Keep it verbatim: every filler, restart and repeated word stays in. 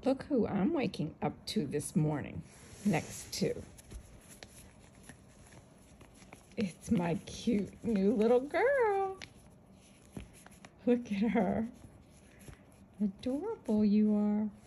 Look who I'm waking up to this morning next to. It's my cute new little girl. Look at her. Adorable you are.